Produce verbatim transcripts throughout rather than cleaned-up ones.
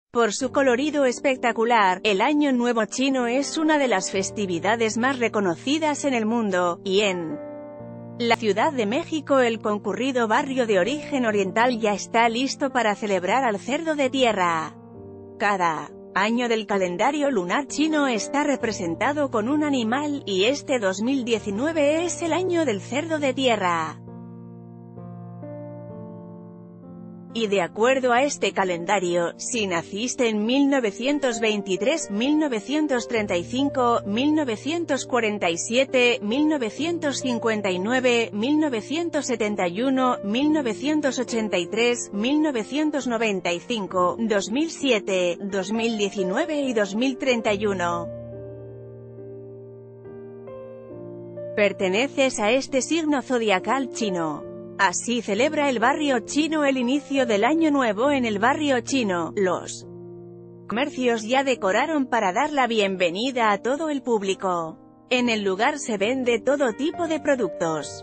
Por su colorido espectacular, el Año Nuevo Chino es una de las festividades más reconocidas en el mundo, y en la Ciudad de México el concurrido barrio de origen oriental ya está listo para celebrar al cerdo de tierra. Cada año del calendario lunar chino está representado con un animal, y este dos mil diecinueve es el año del cerdo de tierra. Y de acuerdo a este calendario, si naciste en mil novecientos veintitrés, mil novecientos treinta y cinco, mil novecientos cuarenta y siete, mil novecientos cincuenta y nueve, mil novecientos setenta y uno, mil novecientos ochenta y tres, mil novecientos noventa y cinco, dos mil siete, dos mil diecinueve y dos mil treinta y uno. Perteneces a este signo zodiacal chino. Así celebra el barrio chino el inicio del año nuevo. En el barrio chino, los comercios ya decoraron para dar la bienvenida a todo el público. En el lugar se vende todo tipo de productos,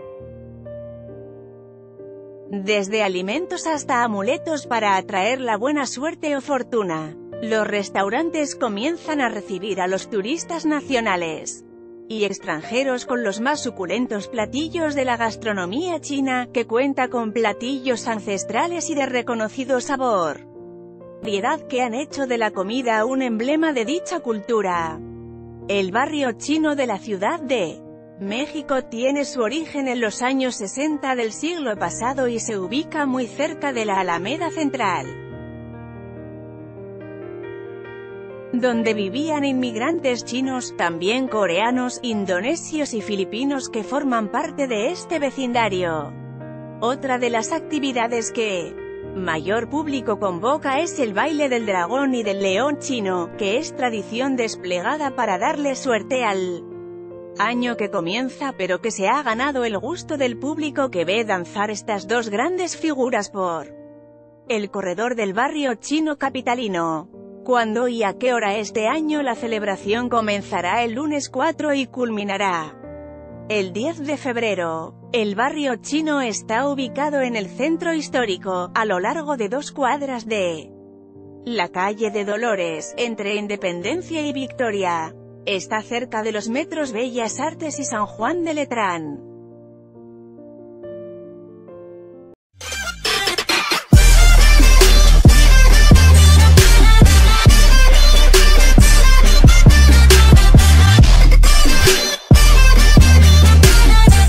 desde alimentos hasta amuletos para atraer la buena suerte o fortuna. Los restaurantes comienzan a recibir a los turistas nacionales y extranjeros con los más suculentos platillos de la gastronomía china, que cuenta con platillos ancestrales y de reconocido sabor, variedad que han hecho de la comida un emblema de dicha cultura. El barrio chino de la Ciudad de México tiene su origen en los años sesenta del siglo pasado y se ubica muy cerca de la Alameda Central, donde vivían inmigrantes chinos, también coreanos, indonesios y filipinos que forman parte de este vecindario. Otra de las actividades que mayor público convoca es el baile del dragón y del león chino, que es tradición desplegada para darle suerte al año que comienza, pero que se ha ganado el gusto del público que ve danzar estas dos grandes figuras por el corredor del barrio chino capitalino. ¿Cuándo y a qué hora? Este año la celebración comenzará el lunes cuatro y culminará el diez de febrero. El barrio chino está ubicado en el centro histórico, a lo largo de dos cuadras de la calle de Dolores, entre Independencia y Victoria. Está cerca de los metros Bellas Artes y San Juan de Letrán.